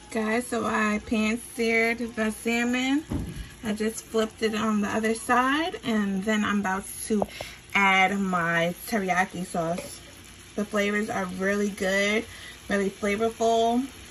Guys, so I pan seared the salmon. I just flipped it on the other side, and then I'm about to add my teriyaki sauce. The flavors are really good, really flavorful.